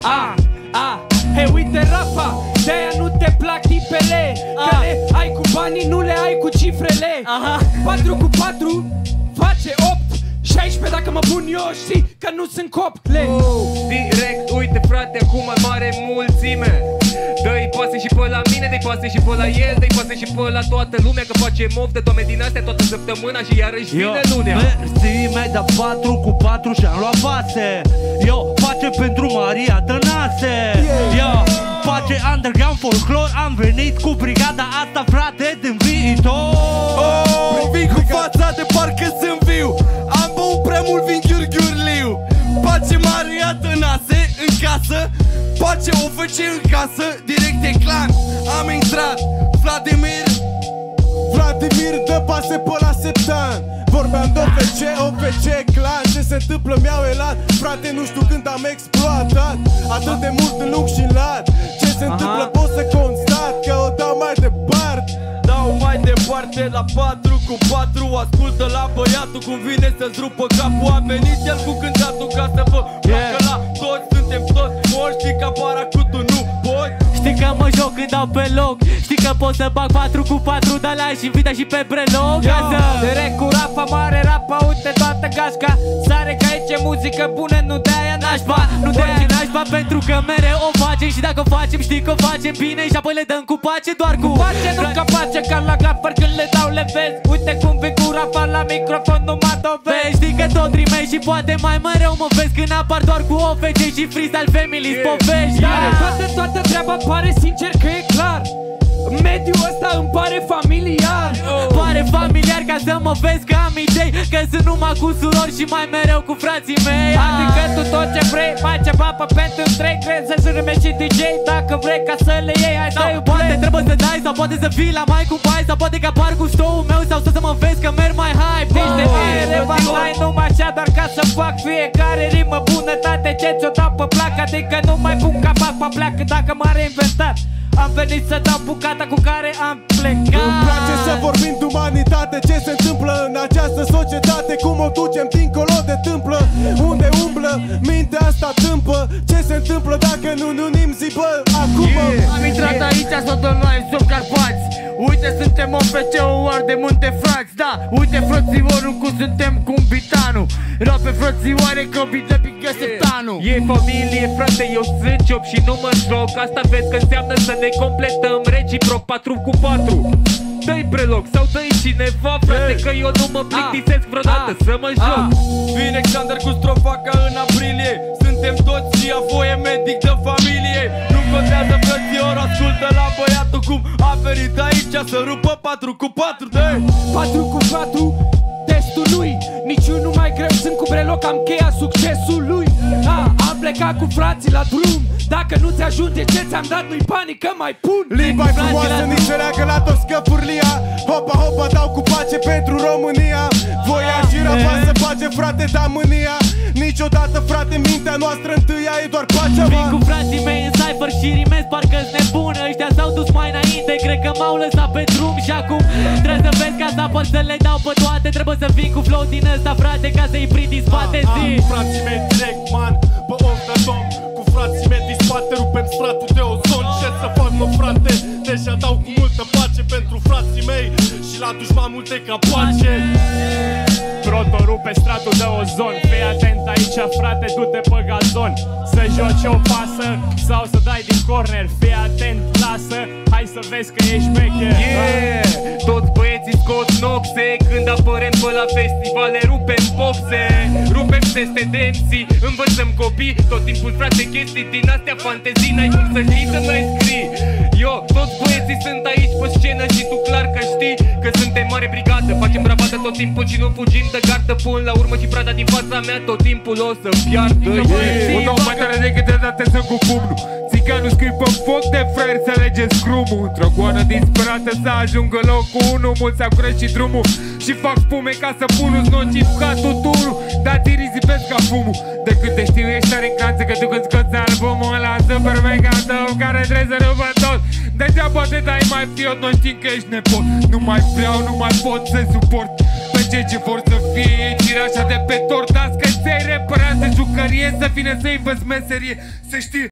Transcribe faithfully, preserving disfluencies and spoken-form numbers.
A, a, hei, uite Rafa, de-aia nu te plac tipele, că le ai cu banii, nu le ai cu cifrele. Aha. patru cu patru face opt, șaisprezece dacă mă pun eu, știi că nu sunt cople. Oh, direct, uite frate, acum mai mare mulțime. Dă-i pase și pe la mine, dă-i pase și pe la el, dă-i pase și pe la toată lumea, că face mof de doamne din astea toată săptămâna și iarăși vine lunea. Mersi, mi-ai dat patru cu patru și-am luat pase. Yo, face pentru Maria Tănase. Yo, face underground folklore, am venit cu brigada asta, frate, din viitor. Oh, vin cu fața de parcă sunt viu, am băut prea mult vin ghiur-ghiurliu. Face Maria Tănase în casă, face O F C în casă, direct de clan. Am intrat, Vladimir Vladimir dă pase pe la Septan. Vorbeam de O F C, O F C clan. Ce se întâmplă mi-au elat, frate, nu știu când am exploatat atât de mult în lung și în lat. Ce se întâmplă pot să constat, că o dau mai departe. Dau mai departe la patru cu patru. Ascultă la băiatul cum vine să-ți rupă capul. A venit el cu cântatul ca să vă placă la toți. Suntem toți morți, știi că apara cu tu nu poți. Știi că mă joc când dau pe loc, știi că pot să bag patru cu patru, dar le-aș invita și pe breloc. Direct cu Rafa, mare Rafa, uite toată gașca. Sare că aici e muzică bună, nu de-aia nașpa. Nu de-aia nașpa pentru că mereu o facem. Și dacă o facem știi că o facem bine și apoi le dăm cu pace, doar cu pace, nu ca pace. Ca la clapăr când le dau le vezi. Uite cum vin cu Rafa la microfon, nu mă dovezi. Știi că tot rimezi și poate mai mereu mă vezi când apar doar cu O F C și freestyle families povești. Toată, toată treaba pare sincer că e clar. Mediul ăsta îmi pare familiar. Pare familiar ca să mă vezi că am idei, că sunt numai cu surori și mai mereu cu frații mei. Adică tu tot ce vrei, mai ceva pe pentru trei. Crezi să jurime și D J dacă vrei ca să le iei. Hai să-i poate trebuie să dai sau poate să vii la mai cu bai, sau poate că apar cu show-ul meu, sau să mă vezi că merg mai hype. Nici de mine revanai numai așa doar ca să fac fiecare rimă bunătate ce ți-o dau pe plac. Adică nu mai pun capac pe pleacă dacă m-a reinventat. Am venit să dau bucata cu care am plecat. Îmi place să vorbim de umanitate, ce se întâmplă în această societate, cum o ducem dincolo de tâmplă, unde umblă mintea asta tâmpă. Ce se întâmplă dacă nu ne unim zi, bă, acum yeah. Am intrat aici să dă noi sub Carpați. Uite suntem O F C-ul de munte frați. Da, uite frățioarul cum suntem cu un bitanu. Rap pe frățioare că bine pică septanul. E familie frate, eu sunt job și nu mă joc. Asta vezi că înseamnă să ne completăm reciproc patru cu patru. Dă-i preloc sau dă-i cineva, frate, că eu nu mă plictisesc vreodată să mă joc. Vine Alexander cu strofa ca în aprilie. Suntem toți și a voie medic de familie. Nu contează frățior, ascultă la băiatul cum a venit aici să rupă patru cu patru de patru cu patru, testul lui, niciunul mai greu, sunt cu breloc, am cheia succesului. A, am plecat cu frații la drum, dacă nu-ți ajunge ce ți-am dat, nu-i panică, mai pun. Limba-i frumoasă, nici leagă la toți scăpurlia. Hopa, hopa, dau cu pace pentru România. Voia și Rafa să face, frate, da mânia. Niciodată, frate, mintea noastră întâia e doar pacea. Vin cu frații mei în cypher și rimez parcă-s nebun. Ăștia s-au dus mai înainte, cred că m-au lăsat pe drum. Și acum trebuie să vezi ca să pot să le dau pe toate. Trebuie să vin cu flow din ăsta, frate, ca să-i prind din spate, zi. Cu frații mei direct, man, pe om de domn. Cu frații mei din spate rupem stratul de ozon. Ce să fac, mă, frate, deja dau cu multă pace pentru frații mei și la dușman multe capace. Proto rupe stratul de ozon. Fii atent aici, frate, du-te pe gazon. Să joci o pasă sau să dai din corner. Fii atent, lasă, hai să vezi că ești șmecher. Yeah, toți băieții scot noxe când apărem pe la festivale, rupem boxe, rupem teste de M C, învățăm copii tot timpul, frate, chestii din astea fantezii. N-ai cum să știi să mai scrii. Yo, toți băieții sunt aici pe scenă și tu clar că știi că suntem mare brigadă. Facem bravadă tot timpul și nu fugim de gardă. Până la urmă și prada din fața mea tot timpul o să piardă. O dau mai tare decât de date sunt cu pumnul. Țiganul scrie pe foc de fraier să alegeți crumul. Într-o goană disperată să ajungă locul unu. Mulți au greșit drumul și fac spume ca să pun-ți nociv ca tutunul. Dar te risipesc ca fumul. De câte știu ești tare în canță, că tu când scoți albumul ăla super mega tău, care trebuie să rupă tot. Degeaba te dai mai fiot, noi știm că ești nepot. Nu mai vreau, nu mai pot să suport pe cei ce vor să fie ei tirașa de pe tort. Azi că ți-ai reparat de jucărie, să vină să-i învăț meserie. Să știi